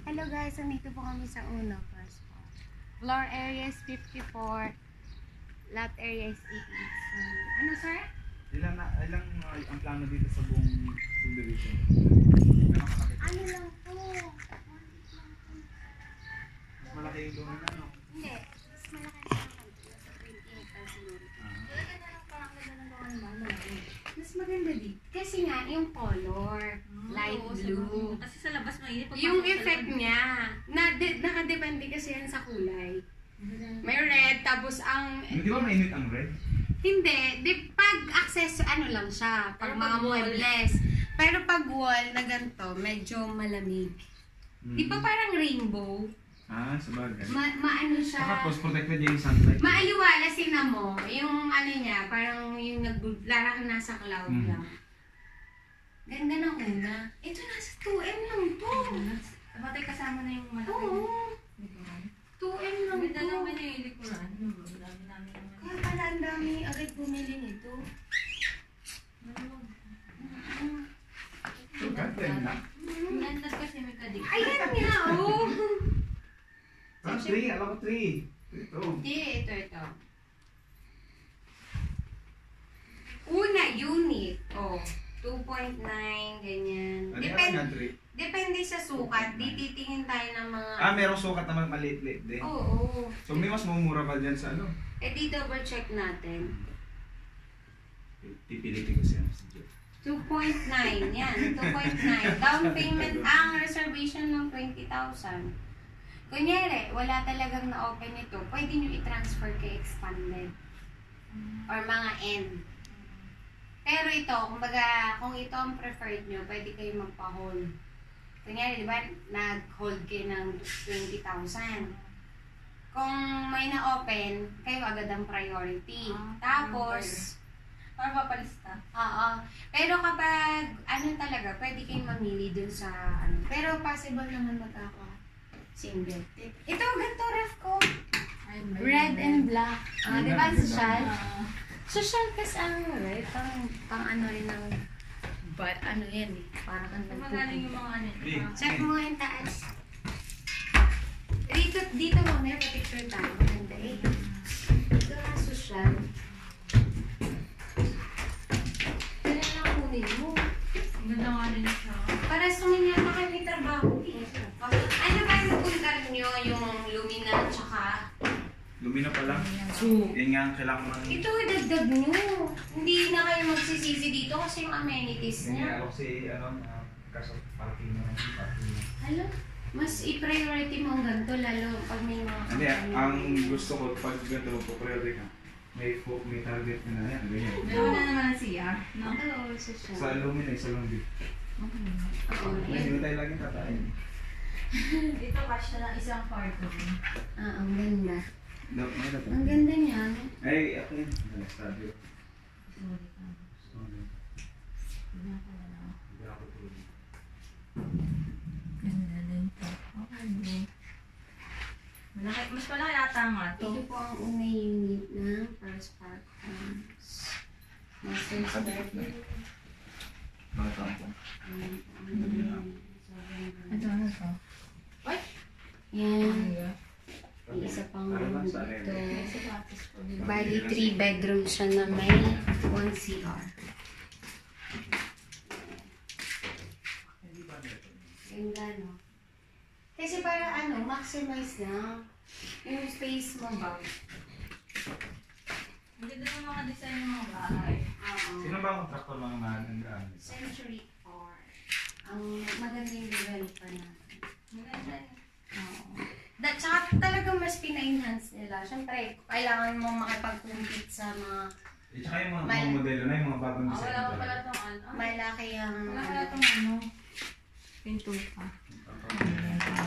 Hello guys, nandito po kami sa uno. First floor area is 54. Lot area is 88. Ano sir? Ilang ang plano dito sa buong subdivision? Ano lang po? Mas malaki yung lumin na, no? Hindi, mas malaki sa akin. Nasa 20 hectares siguro. Talaga na lang parang nagandang gawa. Mas maganda dito. Kasi nga, yung color, light blue. Kasi sa labas mainit. Yung effect niya, nakadepende kasi yan sa kulay. May red, tapos ang... Di ba mainit ang red? Hindi. Pag access, ano lang siya. Pag mga muebles. Pero pag wall na ganito, medyo malamig. Di ba parang rainbow? Ah, sabagay. Maano siya. Tapos protected niya yung sunlight. Maaliwala, sina mo. Yung ano niya, parang yung larang nasa cloud lang. Ganda ng una. Ito nasa 2M lang to. Batay kasama na yung malaki. Oo. 2M lang to. Ganda naman yung likuran. Dami namin naman. Kaya pala ang dami agad bumili nito. So, ganda na. Ganda kasi may kadik. Ayan nga, oh. Ah, 3. Alam ko 3. Ito. Hindi, ito. Una, unit. Oh, 2.9, ganyan. Ano yan nga 3? Depende sa sukat. Di titingin tayo ng mga... Ah, merong sukat naman maliit-liit din. Oo. So, may mas mumura ba dyan sa ano? Eh, di double check natin. Pipilitin ko siya. 2.9, yan. 2.9. Down payment, ang reservation ng 20,000. Kunyari, wala talagang na-open ito, pwede nyo i-transfer kay expanded. Or mga end. Pero ito, kumbaga, kung ito ang preferred nyo, pwede kayo magpa-hold. Kunyari, di ba, nag-hold kayo ng 20,000. Kung may na-open, kayo agad ang priority. Tapos, Para papalista. oo. Pero kapag, ano talaga, pwede kayong mamili dun sa, ano. Pero possible naman single. Ito, ganito ref ko. Red and black. Di ba, social? Social kasi ang red, pang ano rin ng, but ano yan eh, parang ang Magaling yung mga ano. check mo nga yung taas. Dito mo, may pa-picture tayo. Maganda eh. Ito nga social. Kailan lang kunin mo. Ang ganda nga rin siya. Para suminya pa kayo may trabaho eh. Ano ba yung napuntar nyo yung lumina tsaka... Lumina pa lang. Yan nga, kailangan man. Ito, dagdag nyo. Hindi na kayo magsisisi dito kasi yung amenities Yan nga, niya. ako si, kaso parking na. Alam, mas i-priority mo ang ganito lalo pag may mga Hindi, ang gusto ko, pag ganito, po-priority ka, may target ka na yan, ganyan. Dalawa na naman ang CR, no? Oo, social. Sa Lumina, isa lang dito. Oo, Hindi tayo laging tatayin. Dito cash na lang isang kwarto. ang ganda. May dapat. Ang ganda niya. Ay, ako yun. Studio. Ganda din ito. Okay, bro. Mas malaki yata nga ito. Ito po ang unang unit ng Phirst Park Homes. Master's bedroom. Mga tampo. Ito ano ito? Ay! Yan. Isa pang dito. Bali, 3 bedroom siya na may 1 CR. Ganda, no? Kasi para maximize na yung space mo ba? Ang ganda ng mga design ng mga bahay. Oo. Sino ba ang kontraktor mga mahandaan? Century Park. Ang magandang developer natin. Maganda. Oo. Tsaka talagang mas pina-enhance nila. Siyempre, kailangan mo makipag-compete sa mga Tsaka yung mga modelo na, yung mga bagong design. Wala ko pala itong ano. malaki ang... Wala pala itong ano. Pintuka. Ganda.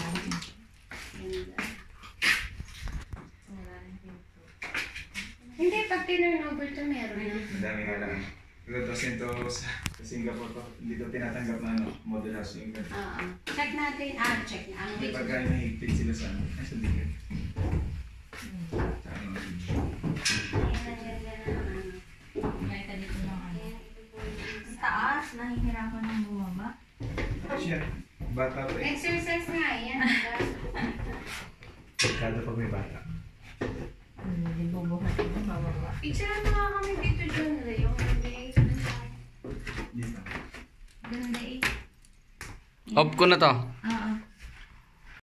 Wala rin pintuka. Hindi, pag tinurn over to meron na. Madami nga lang. Kasi ito sa Singapore to, hindi to tinatanggap na model house yung ganito. Oo. Check natin. Check na. Ang Hindi pagka nahigpit sila sa sa bigay. Ayan, ang ganda na Nakita dito ng ano. Ayan, ito po yung Sa taas, nahihirapan ng bumaba. Siya, Bata pa eh. Exercise nga, yan. Kada pag may bata. Hindi bubuhat ito, bababa. Picture mo nga kami dito, John. Yung hindi. Dito. Ganda eh. Off ko na to.